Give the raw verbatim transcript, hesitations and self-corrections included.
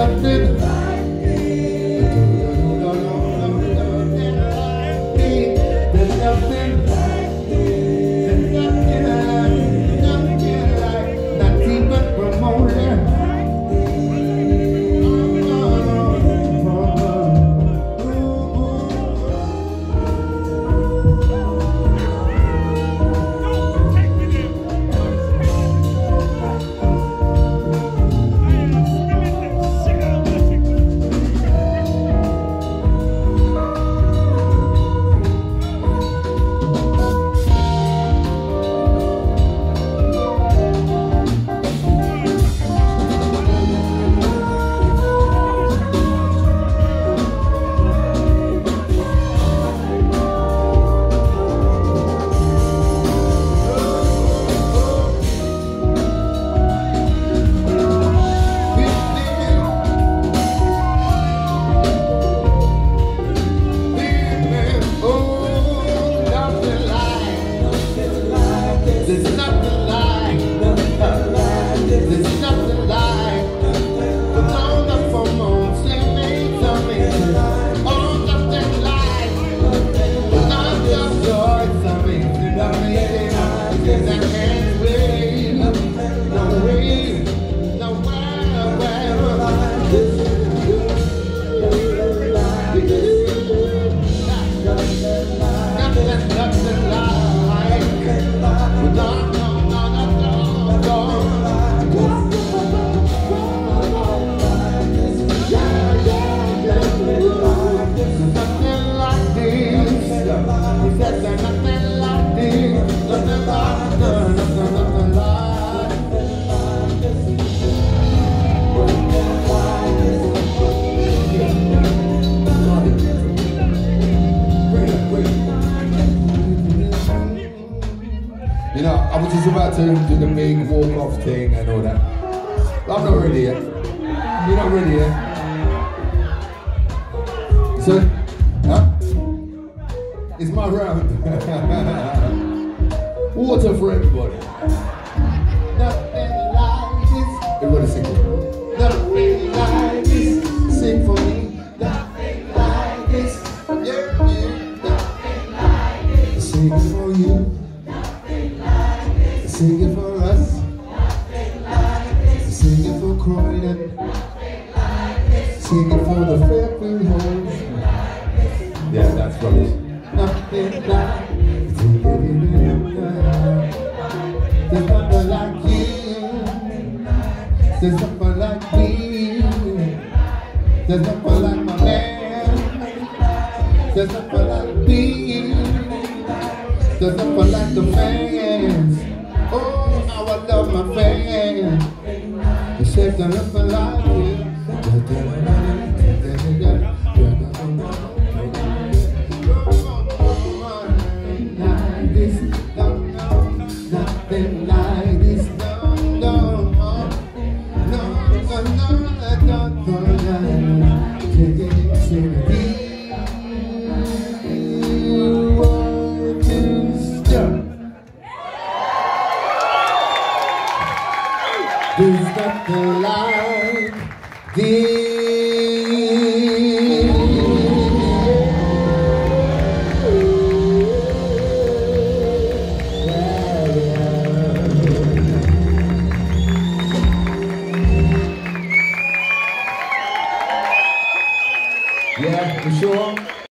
nothing like there's nothing like there's nothing like nothing like not even promoted. There's nothing like, there's nothing like, the long up for more, sing me, tell me, oh, nothing like, the long up joy, tell me, tell me, I can't wait, no way, no where, where, nothing, nothing like. You know, I was just about to do the big walk-off thing and all that. But I'm not ready yet. You're not ready yet. So, huh? It's my round. Water for everybody. Nothing like this. Everybody sing it. Nothing like this. Sing for me. Nothing like this. Yeah, yeah. Nothing like this. Sing it for you. Sing it for us. Nothing like this. Sing it for Croydon. Nothing like this. Sing it for the Fairfield home. Like yeah, that's rubbish. Nothing like this. There's nothing like you. There's nothing like me. There's nothing like my man. There's nothing like me. There's nothing like the fans. Oh, how I love my fans. They say there's nothing like you. Like this, no, no, nothing like this, no, no, no, no, no, no, no, take it to me. One, two, stop. There's nothing like this. Yeah, for sure.